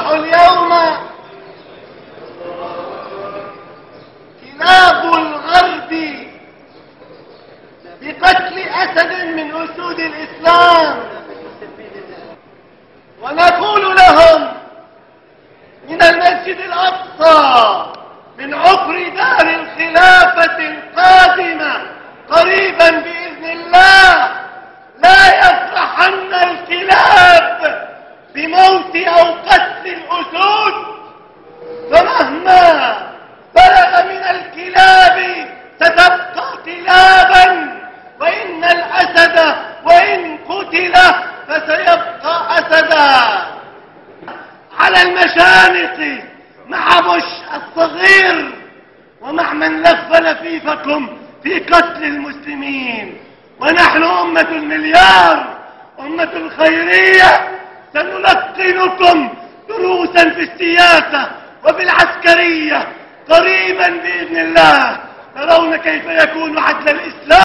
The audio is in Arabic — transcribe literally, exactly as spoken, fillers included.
يصبح اليوم كلاب الغرب بقتل أسد من أسود الإسلام، ونقول لهم من المسجد الأقصى من عقر دار الخلافة القادمة قريبا بإذن الله لا يفرحن الكلاب بموت أو قتل الأسود، فمهما بلغ من الكلاب ستبقى كلابا، وإن الأسد وإن قتل فسيبقى أسدا. على المشانق مع بش الصغير ومع من لف لفيفكم في قتل المسلمين، ونحن أمة المليار أمة الخيرية سنلقنكم دروسا في السياسة وفي العسكرية قريبا بإذن الله، ترون كيف يكون عدل الإسلام.